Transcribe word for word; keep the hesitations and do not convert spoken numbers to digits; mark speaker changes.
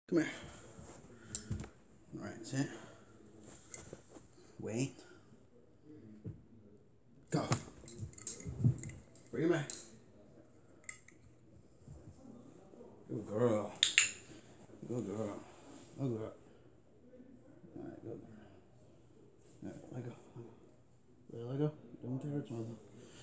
Speaker 1: Come here. All right, sit. Wait. Go. Bring it back. Good girl. Good girl. Good girl. All right, good. All right, let go. Let go. Let go. Don't hurt mother.